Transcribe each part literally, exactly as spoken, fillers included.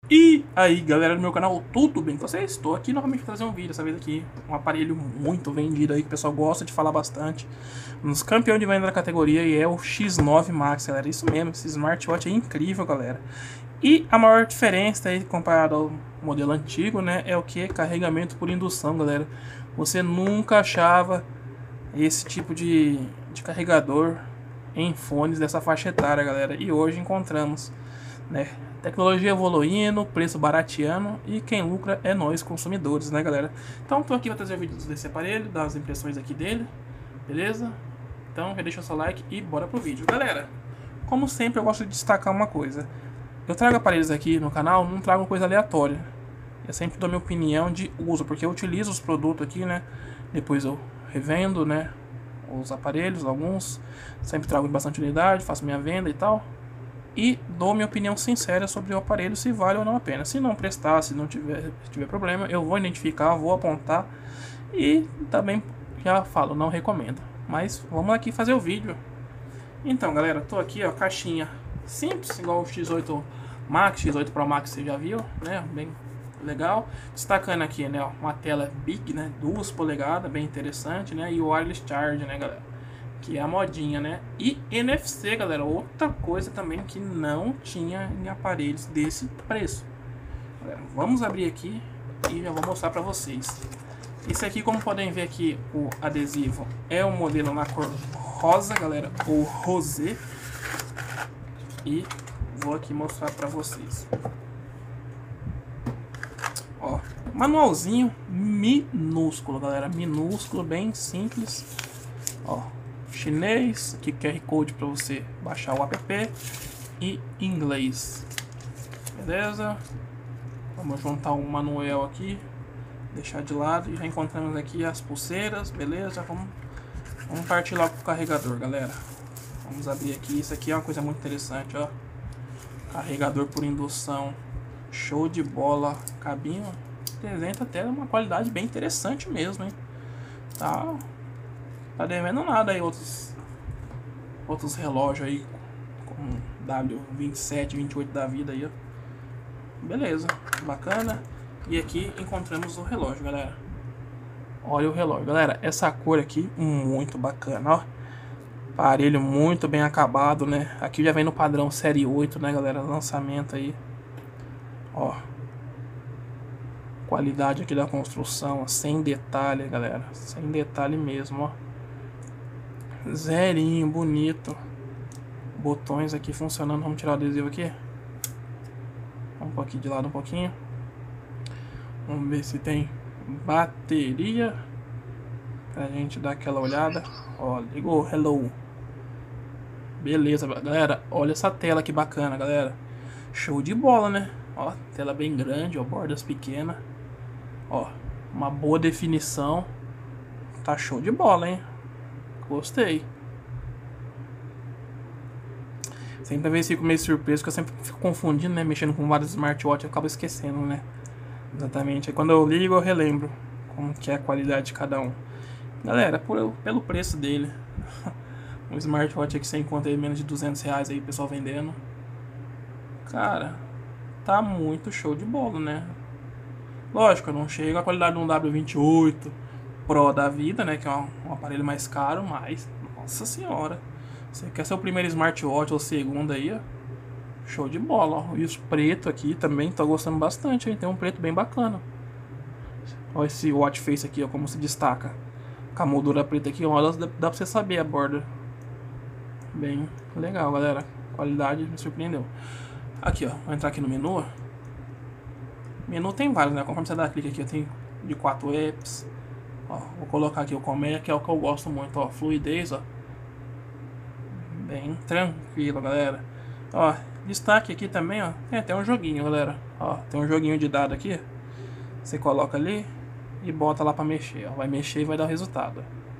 E aí galera do meu canal, tudo bem com vocês? Estou aqui novamente para trazer um vídeo, dessa vez aqui um aparelho muito vendido aí, que o pessoal gosta de falar bastante, um dos campeões de venda da categoria, e é o X nove Max, galera. Isso mesmo, esse smartwatch é incrível, galera. E a maior diferença aí comparado ao modelo antigo, né, é o que? Carregamento por indução, galera. Você nunca achava esse tipo de, de carregador em fones dessa faixa etária, galera, e hoje encontramos, né? Tecnologia evoluindo, preço barateando, e quem lucra é nós consumidores, né, galera? Então tô aqui para trazer vídeos desse aparelho, dar as impressões aqui dele, beleza? Então já deixa o seu like e bora pro vídeo, galera. Como sempre eu gosto de destacar uma coisa: eu trago aparelhos aqui no canal, não trago coisa aleatória. Eu sempre dou minha opinião de uso, porque eu utilizo os produtos aqui, né? Depois eu revendo, né, os aparelhos, alguns sempre trago bastante unidade, faço minha venda e tal, e dou minha opinião sincera sobre o aparelho, se vale ou não a pena. Se não prestar, se não tiver, se tiver problema, eu vou identificar, vou apontar, e também já falo, não recomendo. Mas vamos aqui fazer o vídeo. Então galera, tô aqui, ó, caixinha simples, igual o X oito Max, X oito Pro Max, você já viu, né, bem legal. Destacando aqui, né, ó, uma tela big, né, duas polegadas, bem interessante, né, e o wireless charge, né, galera, que é a modinha, né, e N F C, galera, outra coisa também que não tinha em aparelhos desse preço. Galera, vamos abrir aqui e já vou mostrar pra vocês. Esse aqui, como podem ver aqui, o adesivo é um modelo na cor rosa, galera, ou rosé, e vou aqui mostrar pra vocês. Ó, manualzinho minúsculo, galera, minúsculo, bem simples. Ó, chinês, aqui Q R Code para você baixar o app, e inglês, beleza? Vamos juntar um manual aqui, deixar de lado, e já encontramos aqui as pulseiras, beleza? Vamos, vamos partir logo pro carregador, galera. Vamos abrir aqui, isso aqui é uma coisa muito interessante, ó. Carregador por indução, show de bola, cabinho, apresenta até uma qualidade bem interessante mesmo, hein? Tá, tá devendo nada aí outros, outros relógios aí, com W vinte e sete, vinte e oito da vida aí, ó. Beleza, bacana. E aqui encontramos o relógio, galera. Olha o relógio, galera, essa cor aqui, muito bacana, ó. Aparelho muito bem acabado, né? Aqui já vem no padrão série oito, né, galera? Lançamento aí. Ó. Qualidade aqui da construção, ó, sem detalhe, galera. Sem detalhe mesmo, ó. Zerinho, bonito. Botões aqui funcionando. Vamos tirar o adesivo aqui. Vamos pôr aqui de lado um pouquinho. Vamos ver se tem bateria, pra gente dar aquela olhada. Ó, ligou, hello. Beleza, galera, olha essa tela que bacana, galera. Show de bola, né? Ó, tela bem grande, ó, bordas pequenas. Ó, uma boa definição. Tá show de bola, hein? Gostei. Sempre vez fico meio surpreso, porque eu sempre fico confundindo, né? Mexendo com vários smartwatches, eu acabo esquecendo, né? Exatamente. Aí quando eu ligo, eu relembro como que é a qualidade de cada um. Galera, por, pelo preço dele, um smartwatch que você encontra aí menos de duzentos reais aí, pessoal vendendo. Cara, tá muito show de bola, né? Lógico, não chega a qualidade de um W vinte e oito Pro da vida, né? Que é um, um aparelho mais caro, mas, nossa senhora, você quer ser o primeiro smartwatch ou o segundo aí, ó, show de bola, ó. E os pretos aqui também, tô gostando bastante, hein? Tem um preto bem bacana. Olha esse watch face aqui, ó, como se destaca. Com a moldura preta aqui, ó, dá, dá pra você saber a borda. Bem legal, galera. Qualidade me surpreendeu. Aqui, ó, vou entrar aqui no menu. Menu tem vários, né? Conforme você dá clique aqui, tem de quatro apps. Ó, vou colocar aqui o Comer, que é o que eu gosto muito, ó, fluidez, ó. Bem tranquilo, galera. Ó, destaque aqui também, ó, tem até um joguinho, galera. Ó, tem um joguinho de dado aqui. Você coloca ali e bota lá pra mexer, ó. Vai mexer e vai dar o resultado.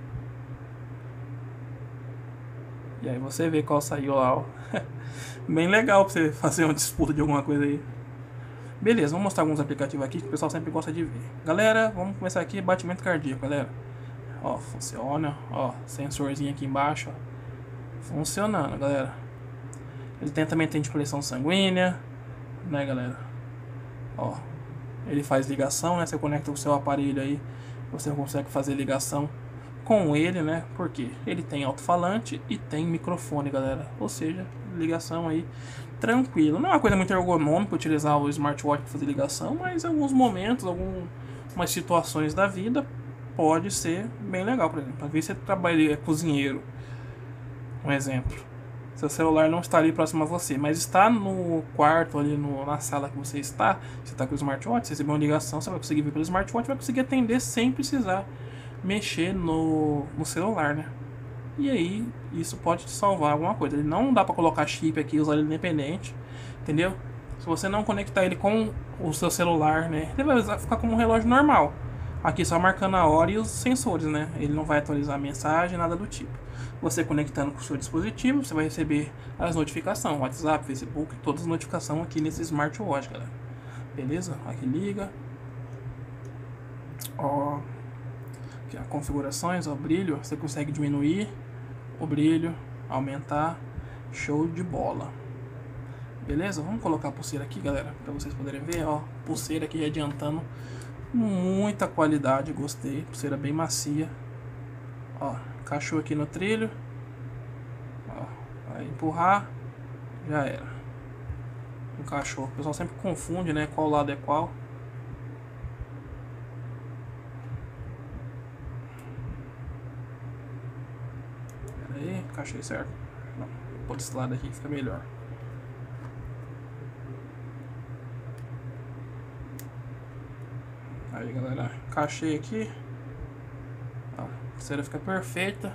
E aí você vê qual saiu lá, ó. Bem legal pra você fazer uma disputa de alguma coisa aí. Beleza, vamos mostrar alguns aplicativos aqui que o pessoal sempre gosta de ver. Galera, vamos começar aqui, batimento cardíaco, galera. Ó, funciona, ó, sensorzinho aqui embaixo, ó. Funcionando, galera. Ele tem, também tem de pressão sanguínea, né, galera? Ó, ele faz ligação, né? Você conecta o seu aparelho aí, você consegue fazer ligação com ele, né? Porque ele tem alto-falante e tem microfone, galera. Ou seja, ligação aí tranquilo. Não é uma coisa muito ergonômica utilizar o smartwatch para fazer ligação, mas em alguns momentos, algumas situações da vida pode ser bem legal. Por exemplo, às vezes você trabalha, é cozinheiro, um exemplo. Seu celular não está ali próximo a você, mas está no quarto, ali no, na sala que você está. Você está com o smartwatch, você recebeu uma ligação, você vai conseguir ver pelo smartwatch, vai conseguir atender sem precisar mexer no, no celular, né? E aí, isso pode te salvar alguma coisa. Ele não dá para colocar chip aqui e usar ele independente, entendeu? Se você não conectar ele com o seu celular, né? Ele vai ficar como um relógio normal. Aqui só marcando a hora e os sensores, né? Ele não vai atualizar a mensagem, nada do tipo. Você conectando com o seu dispositivo, você vai receber as notificações, WhatsApp, Facebook, todas as notificações aqui nesse smartwatch, galera. Beleza? Aqui liga. Ó, aqui, ó, configurações, ó, brilho, você consegue diminuir o brilho, aumentar. Show de bola. Beleza? Vamos colocar a pulseira aqui, galera, para vocês poderem ver, ó. Pulseira aqui adiantando. Muita qualidade, gostei. Pulseira bem macia. Ó, encaixou aqui no trilho. Ó, vai empurrar. Já era. Encaixou. O pessoal sempre confunde, né? Qual lado é qual. Pera aí, encaixei certo. Não, vou pôr desse lado aqui que fica melhor. Aí, galera, encaixei aqui. Ó, a pulseira fica perfeita.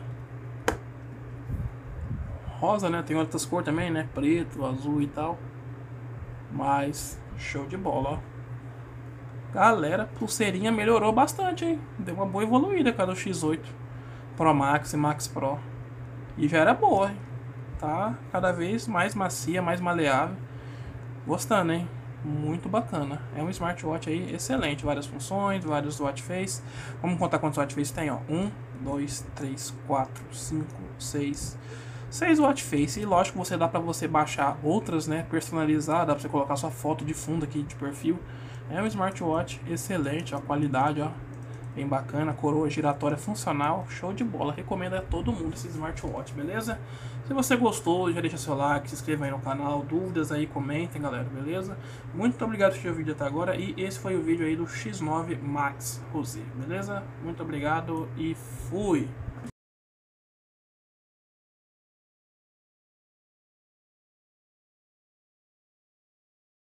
Rosa, né? Tem outras cores também, né? Preto, azul e tal. Mas show de bola, ó. Galera, pulseirinha melhorou bastante, hein? Deu uma boa evoluída cada X oito Pro Max e Max Pro. E já era boa, hein? Tá cada vez mais macia, mais maleável. Gostando, hein? Muito bacana. É um smartwatch aí excelente. Várias funções, vários watch face. Vamos contar quantos watch face tem, ó. um, dois, três, quatro, cinco, seis. seis watch face. E lógico, você dá pra você baixar outras, né? Personalizar. Dá pra você colocar sua foto de fundo aqui de perfil. É um smartwatch excelente. Ó, a qualidade, ó. Bem bacana. Coroa giratória funcional. Show de bola. Recomendo a todo mundo esse smartwatch, beleza? Se você gostou, já deixa seu like, se inscreva aí no canal. Dúvidas aí, comentem, galera, beleza? Muito obrigado por assistir o vídeo até agora. E esse foi o vídeo aí do X nove Max Rosé, beleza? Muito obrigado e fui!